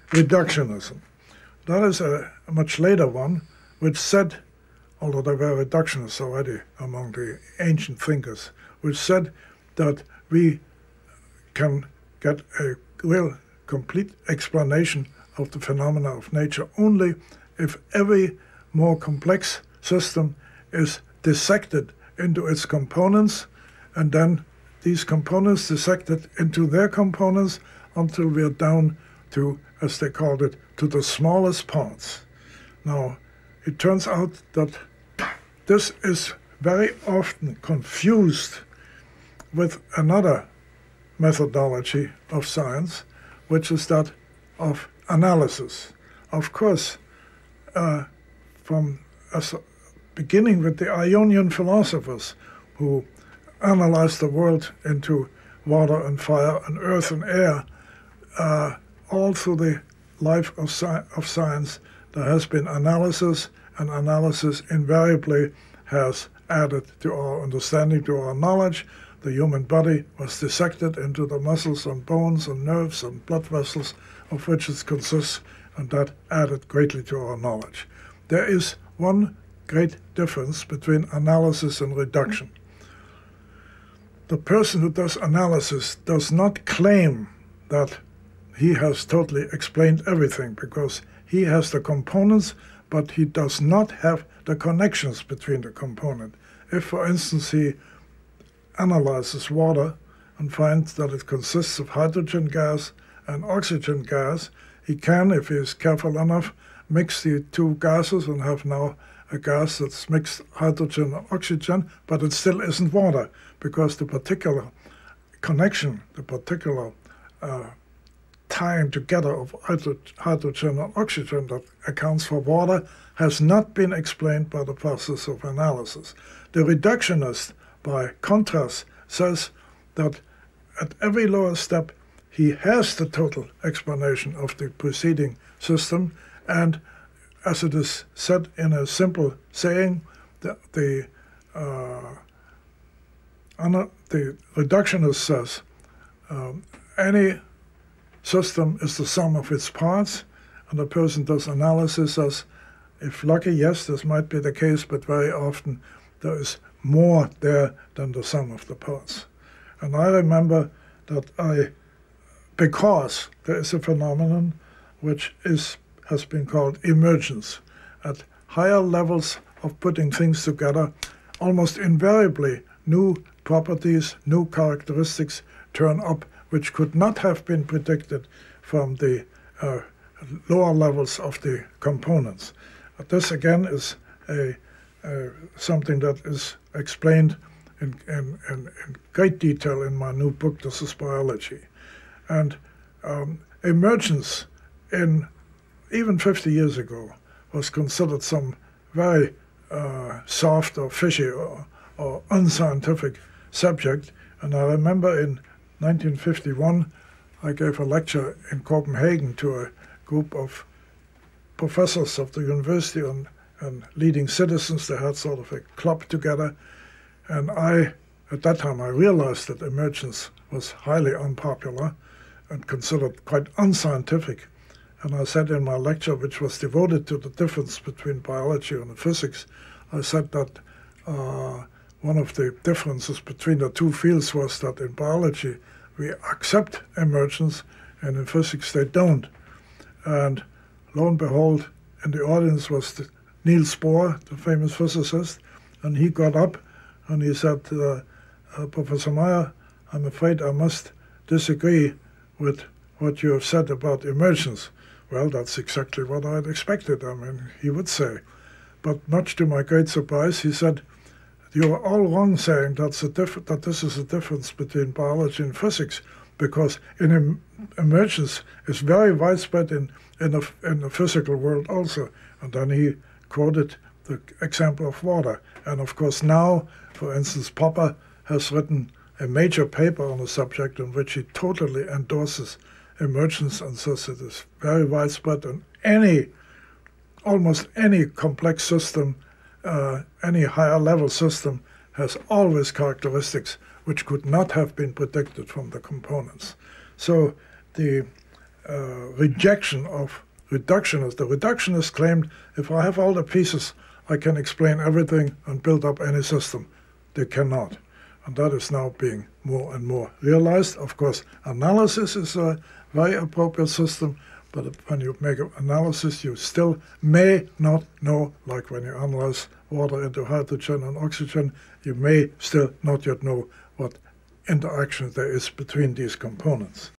reductionism. That is a much later one, which said, although there were reductionists already among the ancient thinkers, which said that we can get a real complete explanation of the phenomena of nature only if every more complex system is dissected into its components, and then these components dissected into their components until we are down to, as they called it, to the smallest parts. Now, it turns out that this is very often confused with another methodology of science, which is that of analysis. Of course, beginning with the Ionian philosophers, who analyzed the world into water and fire and earth and air, all through the life of science, there has been analysis, and analysis invariably has added to our understanding, to our knowledge. The human body was dissected into the muscles and bones and nerves and blood vessels of which it consists, and that added greatly to our knowledge. There is one great difference between analysis and reduction. The person who does analysis does not claim that he has totally explained everything, because he has the components, but he does not have the connections between the components. If, for instance, he analyzes water and finds that it consists of hydrogen gas and oxygen gas, he can, if he is careful enough, mix the two gases and have now a gas that's mixed hydrogen and oxygen, but it still isn't water, because the particular connection, the particular tying together of hydrogen and oxygen that accounts for water has not been explained by the process of analysis. The reductionist, by contrast, says that at every lower step he has the total explanation of the preceding system, and as it is said in a simple saying, the reductionist says any system is the sum of its parts, and the person does analysis says, if lucky, yes, this might be the case, but very often there is more there than the sum of the parts. And I remember that because there is a phenomenon which has been called emergence. At higher levels of putting things together, almost invariably new properties, new characteristics turn up, which could not have been predicted from the lower levels of the components. This again is something that is explained in great detail in my new book, This is Biology. And emergence even 50 years ago was considered some very soft or fishy or unscientific subject. And I remember in 1951, I gave a lecture in Copenhagen to a group of professors of the university and leading citizens. They had sort of a club together. And at that time, I realized that emergence was highly unpopular and considered quite unscientific. And I said in my lecture, which was devoted to the difference between biology and physics, I said that one of the differences between the two fields was that in biology we accept emergence, and in physics they don't. And lo and behold, in the audience was Niels Bohr, the famous physicist, and he got up and he said, Professor Mayr, I'm afraid I must disagree with what you have said about emergence. Well, that's exactly what I had expected, he would say. But much to my great surprise, he said, you are all wrong saying that this is a difference between biology and physics, because emergence is very widespread in the physical world also. And then he quoted the example of water. And of course now, for instance, Popper has written a major paper on the subject in which he totally endorses emergence and says it is very widespread, and almost any complex system, any higher level system has always characteristics which could not have been predicted from the components. So the rejection of reductionists. The reductionists claimed, if I have all the pieces, I can explain everything and build up any system. They cannot. And that is now being more and more realized. Of course, analysis is a very appropriate system, but when you make an analysis, you still may not know, like when you analyze water into hydrogen and oxygen, you may still not yet know what interaction there is between these components.